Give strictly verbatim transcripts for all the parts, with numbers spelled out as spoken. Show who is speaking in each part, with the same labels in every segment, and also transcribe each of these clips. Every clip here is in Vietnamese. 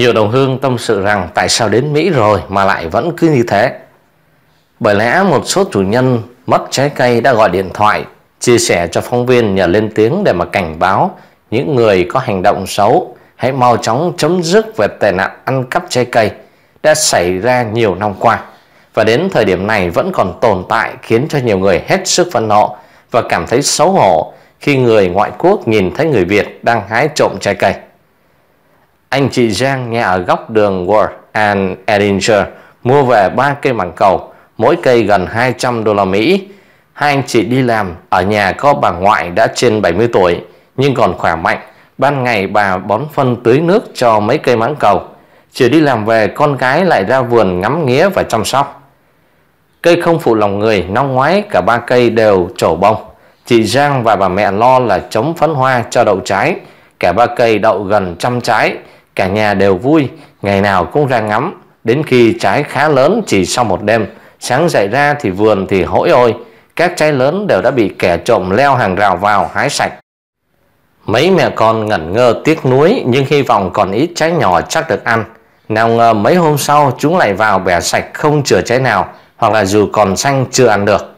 Speaker 1: Nhiều đồng hương tâm sự rằng tại sao đến Mỹ rồi mà lại vẫn cứ như thế. Bởi lẽ một số chủ nhân mất trái cây đã gọi điện thoại chia sẻ cho phóng viên nhờ lên tiếng để mà cảnh báo những người có hành động xấu hãy mau chóng chấm dứt về tệ nạn ăn cắp trái cây đã xảy ra nhiều năm qua, và đến thời điểm này vẫn còn tồn tại, khiến cho nhiều người hết sức phẫn nộ và cảm thấy xấu hổ khi người ngoại quốc nhìn thấy người Việt đang hái trộm trái cây. Anh chị Giang nhà ở góc đường Ward and Edinger mua về ba cây mảng cầu, mỗi cây gần hai trăm đô la Mỹ. Hai anh chị đi làm, ở nhà có bà ngoại đã trên bảy mươi tuổi nhưng còn khỏe mạnh. Ban ngày bà bón phân tưới nước cho mấy cây mãng cầu. Chiều đi làm về, con gái lại ra vườn ngắm nghía và chăm sóc. Cây không phụ lòng người, năm ngoái cả ba cây đều trổ bông. Chị Giang và bà mẹ lo là chống phấn hoa cho đậu trái. Cả ba cây đậu gần trăm trái. Cả nhà đều vui, ngày nào cũng ra ngắm. Đến khi trái khá lớn chỉ sau một đêm, sáng dậy ra thì vườn thì hỗn ôi, các trái lớn đều đã bị kẻ trộm leo hàng rào vào hái sạch. Mấy mẹ con ngẩn ngơ tiếc nuối, nhưng hy vọng còn ít trái nhỏ chắc được ăn. Nào ngờ mấy hôm sau chúng lại vào bẻ sạch không chừa trái nào, hoặc là dù còn xanh chưa ăn được.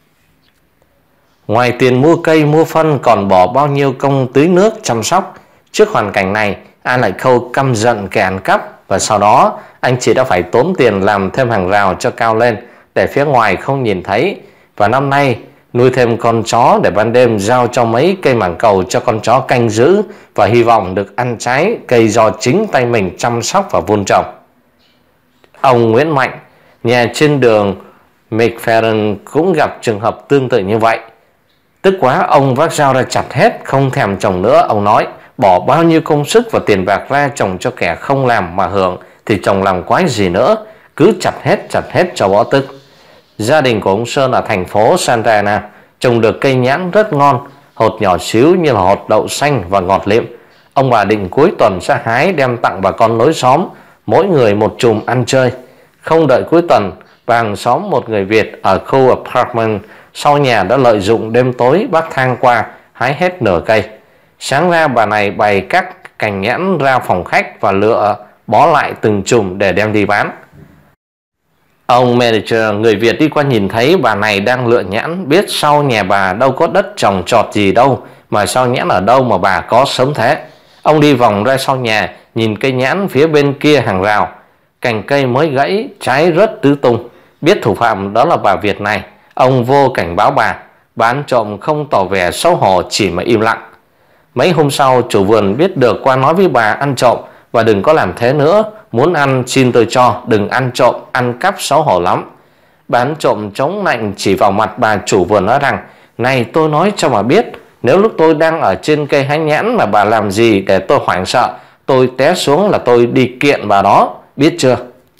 Speaker 1: Ngoài tiền mua cây mua phân còn bỏ bao nhiêu công tưới nước chăm sóc. Trước hoàn cảnh này, ai lại khâu căm giận kẻ ăn cắp, và sau đó anh chị đã phải tốn tiền làm thêm hàng rào cho cao lên để phía ngoài không nhìn thấy. Và năm nay nuôi thêm con chó để ban đêm giao cho mấy cây mảng cầu cho con chó canh giữ, và hy vọng được ăn trái cây do chính tay mình chăm sóc và vun trồng. Ông Nguyễn Mạnh, nhà trên đường McFerrin cũng gặp trường hợp tương tự như vậy. Tức quá, ông vác dao ra chặt hết, không thèm trồng nữa. Ông nói bỏ bao nhiêu công sức và tiền bạc ra trồng cho kẻ không làm mà hưởng thì trồng làm quái gì nữa, cứ chặt hết chặt hết cho bỏ tức. Gia đình của ông Sơn ở thành phố Santa Ana trồng được cây nhãn rất ngon, hột nhỏ xíu như là hột đậu xanh và ngọt lịm. Ông bà định cuối tuần sẽ hái đem tặng bà con lối xóm, mỗi người một chùm ăn chơi. Không đợi cuối tuần, bà hàng xóm một người Việt ở khu apartment sau nhà đã lợi dụng đêm tối bắc thang qua hái hết nửa cây. Sáng ra bà này bày các cành nhãn ra phòng khách và lựa bó lại từng chùm để đem đi bán. Ông manager người Việt đi qua nhìn thấy bà này đang lựa nhãn, biết sau nhà bà đâu có đất trồng trọt gì đâu, mà sao nhãn ở đâu mà bà có sớm thế. Ông đi vòng ra sau nhà, nhìn cây nhãn phía bên kia hàng rào, cành cây mới gãy, trái rớt tứ tung. Biết thủ phạm đó là bà Việt này, ông vô cảnh báo bà. Bà ăn trộm không tỏ vẻ xấu hổ, chỉ mà im lặng. Mấy hôm sau chủ vườn biết được qua nói với bà ăn trộm và đừng có làm thế nữa, muốn ăn xin tôi cho, đừng ăn trộm, ăn cắp xấu hổ lắm. Bà ăn trộm chống nạnh chỉ vào mặt bà chủ vườn nói rằng: này, tôi nói cho bà biết, nếu lúc tôi đang ở trên cây hái nhãn mà bà làm gì để tôi hoảng sợ, tôi té xuống là tôi đi kiện bà đó, biết chưa?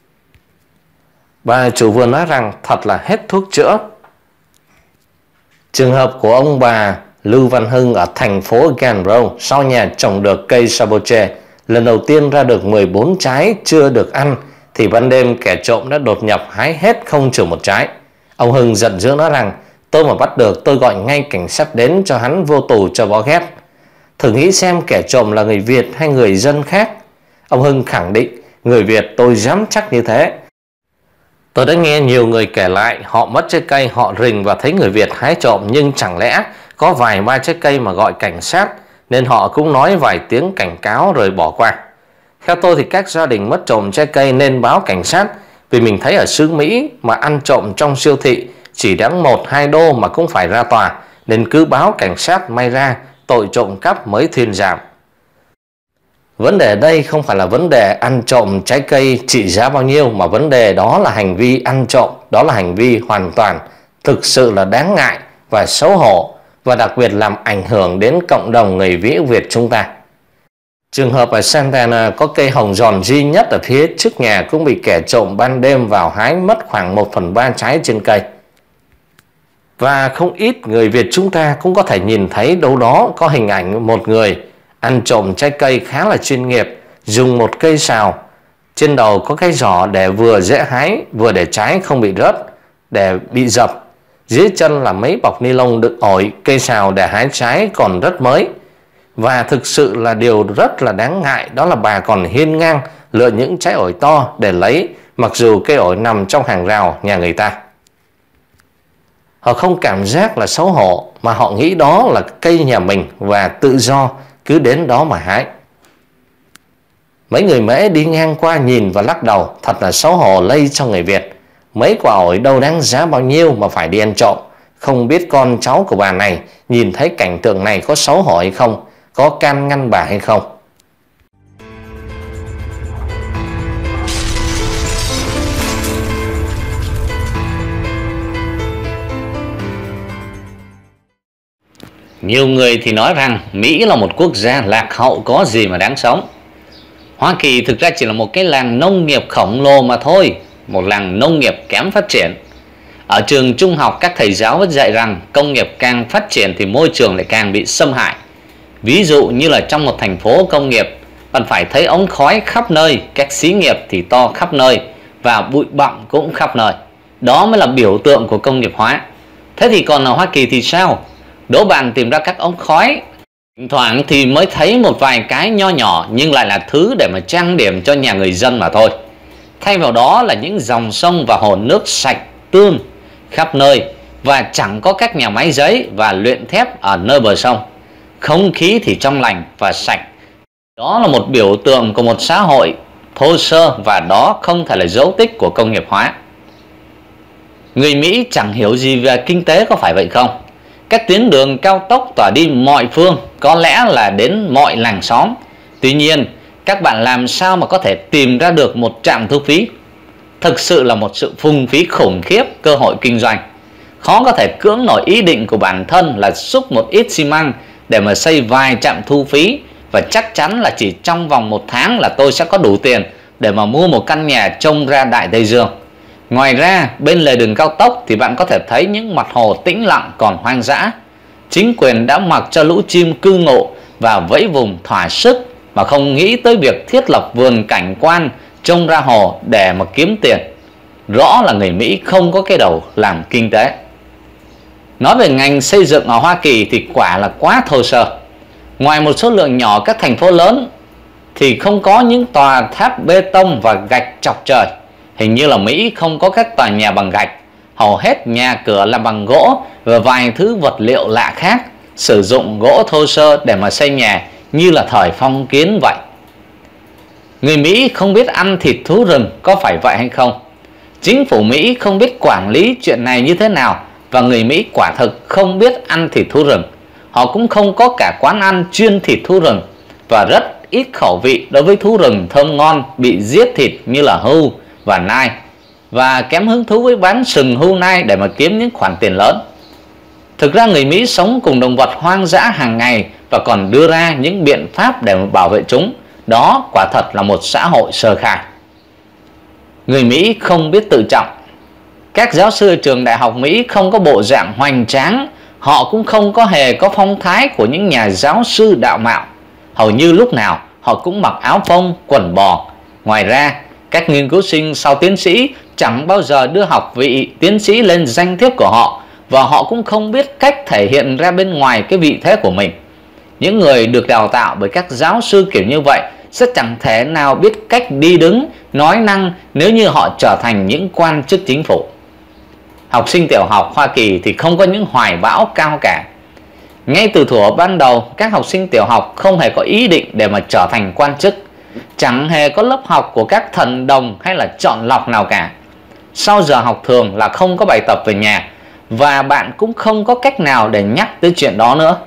Speaker 1: Bà chủ vườn nói rằng thật là hết thuốc chữa. Trường hợp của ông bà Lưu Văn Hưng ở thành phố Ganbro sau nhà trồng được cây saboche, lần đầu tiên ra được mười bốn trái chưa được ăn thì ban đêm kẻ trộm đã đột nhập hái hết không trừ một trái. Ông Hưng giận dữ nói rằng tôi mà bắt được tôi gọi ngay cảnh sát đến cho hắn vô tù cho bó ghét. Thử nghĩ xem kẻ trộm là người Việt hay người dân khác. Ông Hưng khẳng định người Việt tôi dám chắc như thế. Tôi đã nghe nhiều người kể lại họ mất trái cây, họ rình và thấy người Việt hái trộm, nhưng chẳng lẽ có vài ba trái cây mà gọi cảnh sát nên họ cũng nói vài tiếng cảnh cáo rồi bỏ qua. Theo tôi thì các gia đình mất trộm trái cây nên báo cảnh sát, vì mình thấy ở xứ Mỹ mà ăn trộm trong siêu thị chỉ đáng một hai đô mà cũng phải ra tòa, nên cứ báo cảnh sát, may ra tội trộm cắp mới thuyên giảm. Vấn đề đây không phải là vấn đề ăn trộm trái cây trị giá bao nhiêu, mà vấn đề đó là hành vi ăn trộm, đó là hành vi hoàn toàn thực sự là đáng ngại và xấu hổ, và đặc biệt làm ảnh hưởng đến cộng đồng người Việt chúng ta. Trường hợp ở Santa Ana có cây hồng giòn duy nhất ở phía trước nhà cũng bị kẻ trộm ban đêm vào hái mất khoảng một phần ba trái trên cây. Và không ít người Việt chúng ta cũng có thể nhìn thấy đâu đó có hình ảnh một người ăn trộm trái cây khá là chuyên nghiệp, dùng một cây sào trên đầu có cái giỏ để vừa dễ hái vừa để trái không bị rớt, để bị dập. Dưới chân là mấy bọc ni lông đựng ổi, cây sào để hái trái còn rất mới. Và thực sự là điều rất là đáng ngại, đó là bà còn hiên ngang lựa những trái ổi to để lấy, mặc dù cây ổi nằm trong hàng rào nhà người ta. Họ không cảm giác là xấu hổ, mà họ nghĩ đó là cây nhà mình và tự do cứ đến đó mà hái. Mấy người Mễ đi ngang qua nhìn và lắc đầu, thật là xấu hổ lây cho người Việt. Mấy quả ổi đâu đáng giá bao nhiêu mà phải đi ăn trộm. Không biết con cháu của bà này nhìn thấy cảnh tượng này có xấu hổ hay không, có can ngăn bà hay không. Nhiều người thì nói rằng Mỹ là một quốc gia lạc hậu, có gì mà đáng sống. Hoa Kỳ thực ra chỉ là một cái làng nông nghiệp khổng lồ mà thôi, một làng nông nghiệp kém phát triển. Ở trường trung học, các thầy giáo vẫn dạy rằng công nghiệp càng phát triển thì môi trường lại càng bị xâm hại. Ví dụ như là trong một thành phố công nghiệp, bạn phải thấy ống khói khắp nơi, các xí nghiệp thì to khắp nơi và bụi bặm cũng khắp nơi. Đó mới là biểu tượng của công nghiệp hóa. Thế thì còn ở Hoa Kỳ thì sao? Đố bạn tìm ra các ống khói, thỉnh thoảng thì mới thấy một vài cái nho nhỏ, nhưng lại là thứ để mà trang điểm cho nhà người dân mà thôi. Thay vào đó là những dòng sông và hồ nước sạch tươm khắp nơi, và chẳng có các nhà máy giấy và luyện thép ở nơi bờ sông. Không khí thì trong lành và sạch. Đó là một biểu tượng của một xã hội thô sơ, và đó không thể là dấu tích của công nghiệp hóa. Người Mỹ chẳng hiểu gì về kinh tế, có phải vậy không? Các tuyến đường cao tốc tỏa đi mọi phương, có lẽ là đến mọi làng xóm. Tuy nhiên, các bạn làm sao mà có thể tìm ra được một trạm thu phí? Thực sự là một sự phung phí khủng khiếp cơ hội kinh doanh. Khó có thể cưỡng nổi ý định của bản thân là xúc một ít xi măng để mà xây vài trạm thu phí, và chắc chắn là chỉ trong vòng một tháng là tôi sẽ có đủ tiền để mà mua một căn nhà trông ra Đại Tây Dương. Ngoài ra, bên lề đường cao tốc thì bạn có thể thấy những mặt hồ tĩnh lặng còn hoang dã. Chính quyền đã mặc cho lũ chim cư ngụ và vẫy vùng thỏa sức, mà không nghĩ tới việc thiết lập vườn cảnh quan trông ra hồ để mà kiếm tiền. Rõ là người Mỹ không có cái đầu làm kinh tế. Nói về ngành xây dựng ở Hoa Kỳ thì quả là quá thô sơ. Ngoài một số lượng nhỏ các thành phố lớn thì không có những tòa tháp bê tông và gạch chọc trời. Hình như là Mỹ không có các tòa nhà bằng gạch. Hầu hết nhà cửa là bằng gỗ và vài thứ vật liệu lạ khác, sử dụng gỗ thô sơ để mà xây nhà như là thời phong kiến vậy. Người Mỹ không biết ăn thịt thú rừng, có phải vậy hay không? Chính phủ Mỹ không biết quản lý chuyện này như thế nào, và người Mỹ quả thực không biết ăn thịt thú rừng. Họ cũng không có cả quán ăn chuyên thịt thú rừng, và rất ít khẩu vị đối với thú rừng thơm ngon bị giết thịt như là hươu và nai, và kém hứng thú với bán sừng hươu nai để mà kiếm những khoản tiền lớn. Thực ra người Mỹ sống cùng động vật hoang dã hàng ngày và còn đưa ra những biện pháp để mà bảo vệ chúng. Đó quả thật là một xã hội sơ khai. Người Mỹ không biết tự trọng. Các giáo sư ở trường đại học Mỹ không có bộ dạng hoành tráng. Họ cũng không có hề có phong thái của những nhà giáo sư đạo mạo. Hầu như lúc nào họ cũng mặc áo phông, quần bò. Ngoài ra, các nghiên cứu sinh sau tiến sĩ chẳng bao giờ đưa học vị tiến sĩ lên danh thiếp của họ, và họ cũng không biết cách thể hiện ra bên ngoài cái vị thế của mình. Những người được đào tạo bởi các giáo sư kiểu như vậy sẽ chẳng thể nào biết cách đi đứng, nói năng nếu như họ trở thành những quan chức chính phủ. Học sinh tiểu học Hoa Kỳ thì không có những hoài bão cao cả. Ngay từ thuở ban đầu, các học sinh tiểu học không hề có ý định để mà trở thành quan chức. Chẳng hề có lớp học của các thần đồng hay là chọn lọc nào cả. Sau giờ học thường là không có bài tập về nhà, và bạn cũng không có cách nào để nhắc tới chuyện đó nữa.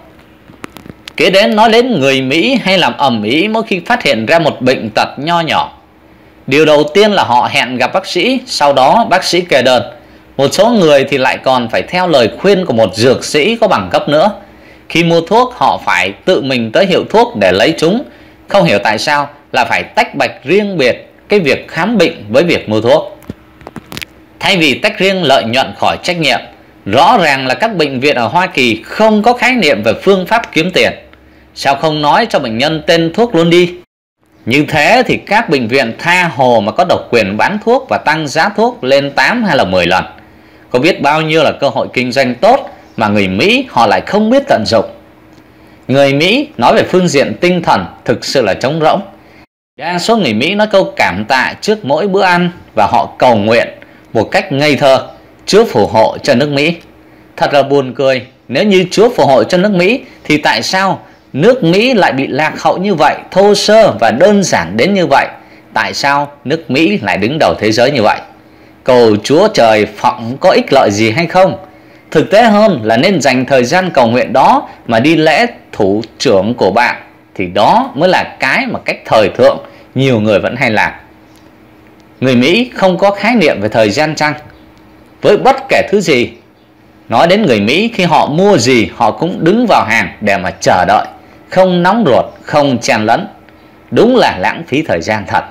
Speaker 1: Kế đến nói đến người Mỹ hay làm ầm ĩ mỗi khi phát hiện ra một bệnh tật nho nhỏ. Điều đầu tiên là họ hẹn gặp bác sĩ, sau đó bác sĩ kê đơn. Một số người thì lại còn phải theo lời khuyên của một dược sĩ có bằng cấp nữa. Khi mua thuốc họ phải tự mình tới hiệu thuốc để lấy chúng. Không hiểu tại sao là phải tách bạch riêng biệt cái việc khám bệnh với việc mua thuốc. Thay vì tách riêng lợi nhuận khỏi trách nhiệm, rõ ràng là các bệnh viện ở Hoa Kỳ không có khái niệm về phương pháp kiếm tiền. Sao không nói cho bệnh nhân tên thuốc luôn đi? Như thế thì các bệnh viện tha hồ mà có độc quyền bán thuốc và tăng giá thuốc lên tám hay là mười lần. Có biết bao nhiêu là cơ hội kinh doanh tốt mà người Mỹ họ lại không biết tận dụng. Người Mỹ nói về phương diện tinh thần thực sự là trống rỗng.
Speaker 2: Đa số người Mỹ nói câu cảm tạ trước mỗi bữa ăn và họ cầu nguyện một cách ngây thơ: Chúa phù hộ cho nước Mỹ. Thật là buồn cười, nếu như Chúa phù hộ cho nước Mỹ thì tại sao nước Mỹ lại bị lạc hậu như vậy, thô sơ và đơn giản đến như vậy? Tại sao nước Mỹ lại đứng đầu thế giới như vậy? Cầu Chúa trời phọng có ích lợi gì hay không? Thực tế hơn là nên dành thời gian cầu nguyện đó mà đi lễ thủ trưởng của bạn, thì đó mới là cái mà cách thời thượng nhiều người vẫn hay làm. Người Mỹ không có khái niệm về thời gian chăng? Với bất kể thứ gì, nói đến người Mỹ, khi họ mua gì họ cũng đứng vào hàng để mà chờ đợi, không nóng ruột, không chen lấn. Đúng là lãng phí thời gian thật.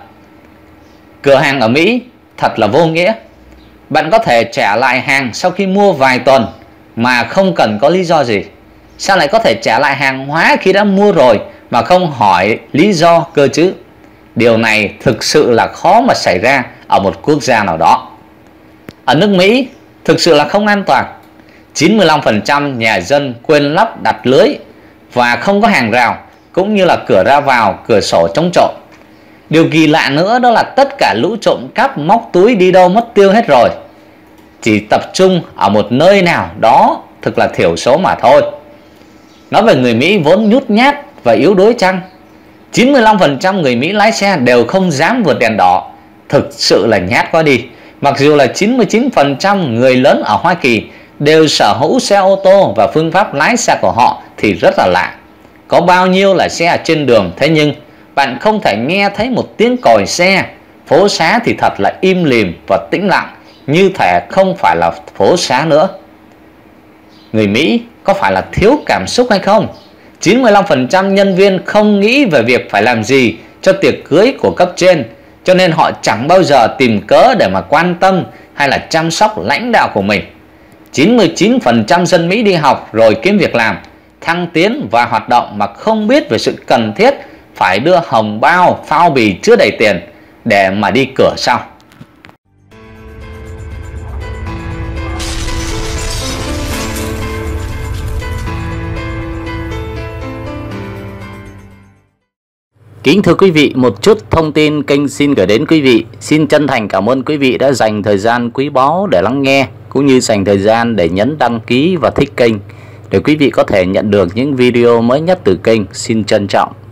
Speaker 2: Cửa hàng ở Mỹ thật là vô nghĩa. Bạn có thể trả lại hàng sau khi mua vài tuần mà không cần có lý do gì. Sao lại có thể trả lại hàng hóa khi đã mua rồi mà không hỏi lý do cơ chứ? Điều này thực sự là khó mà xảy ra ở một quốc gia nào đó. Ở nước Mỹ thực sự là không an toàn. chín mươi lăm phần trăm nhà dân quên lắp đặt lưới và không có hàng rào, cũng như là cửa ra vào, cửa sổ chống trộm. Điều kỳ lạ nữa đó là tất cả lũ trộm cắp móc túi đi đâu mất tiêu hết rồi. Chỉ tập trung ở một nơi nào đó thực là thiểu số mà thôi. Nói về người Mỹ vốn nhút nhát và yếu đuối chăng? chín mươi lăm phần trăm người Mỹ lái xe đều không dám vượt đèn đỏ. Thực sự là nhát quá đi. Mặc dù là chín mươi chín phần trăm người lớn ở Hoa Kỳ đều sở hữu xe ô tô và phương pháp lái xe của họ thì rất là lạ. Có bao nhiêu là xe ở trên đường, thế nhưng bạn không thể nghe thấy một tiếng còi xe. Phố xá thì thật là im lìm và tĩnh lặng, như thể không phải là phố xá nữa. Người Mỹ có phải là thiếu cảm xúc hay không? chín mươi lăm phần trăm nhân viên không nghĩ về việc phải làm gì cho tiệc cưới của cấp trên, cho nên họ chẳng bao giờ tìm cớ để mà quan tâm hay là chăm sóc lãnh đạo của mình. chín mươi chín phần trăm dân Mỹ đi học rồi kiếm việc làm, thăng tiến và hoạt động mà không biết về sự cần thiết phải đưa hồng bao, phao bì chứa đầy tiền để mà đi cửa sau.
Speaker 3: Kính thưa quý vị, một chút thông tin kênh xin gửi đến quý vị. Xin chân thành cảm ơn quý vị đã dành thời gian quý báu để lắng nghe, cũng như dành thời gian để nhấn đăng ký và thích kênh, để quý vị có thể nhận được những video mới nhất từ kênh. Xin trân trọng.